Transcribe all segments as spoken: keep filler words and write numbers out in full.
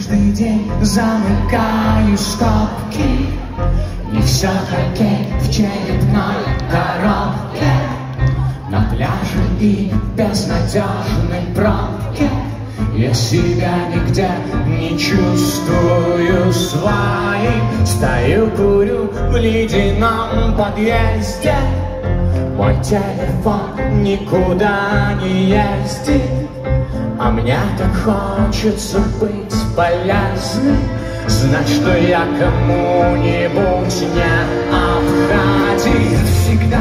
каждый день замыкаю скобки. Не все окей в черепной коробке, на пляже и безнадежной пробке. Я себя нигде не чувствую своим. Стою, курю в ледяном подъезде. Мой телефон никуда не ездит, а мне так хочется быть полезным. Знать, что я кому-нибудь не обходим. Всегда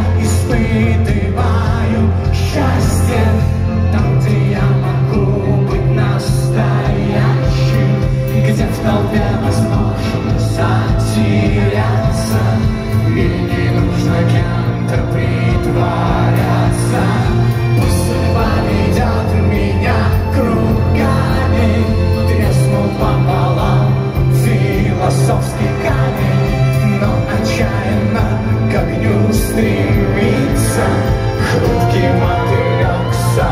испытываю счастье там, где я могу быть настоящим, где в толпе возможно затеряться и не нужно кем-то притворяться. Пусть судьба ведет меня кругами, треснул пополам философский камень, но отчаянно к огню стремится хрупкий мотылек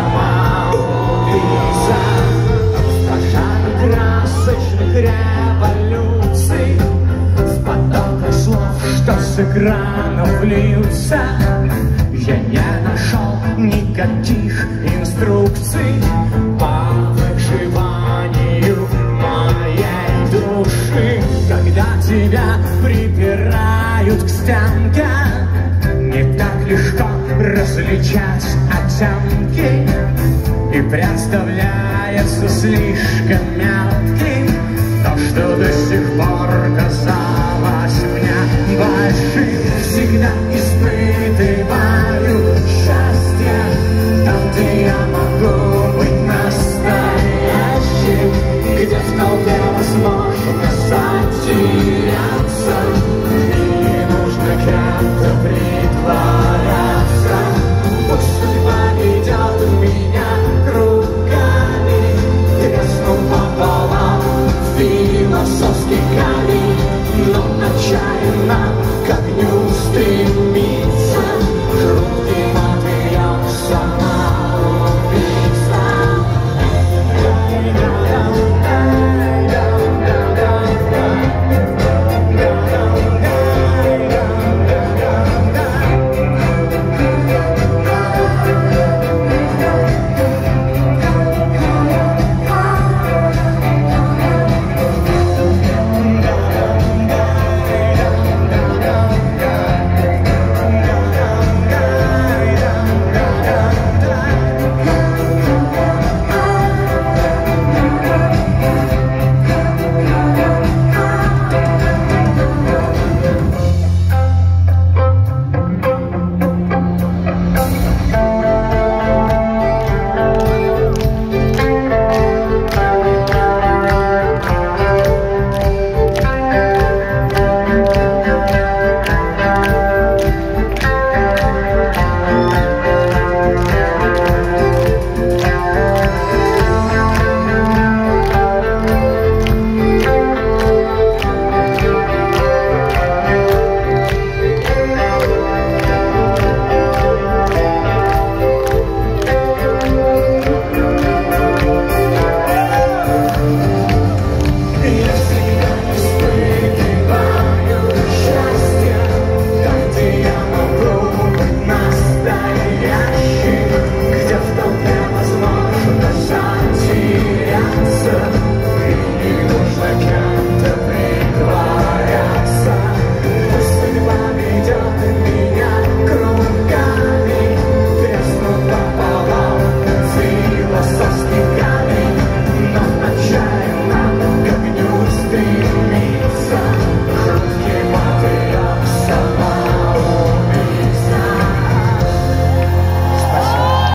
самоубийца. Стажары красочных революций в потоках слов, что с экранов льются. Я не нашел никаких инструкций по выживанию моей души. Когда тебя припирают к стенке, не так легко различать оттенки, и представляется слишком мелким то, что до сих пор казалось мне большим. Всегда испытываю счастье там, где я могу быть настоящим, где в толпе возможно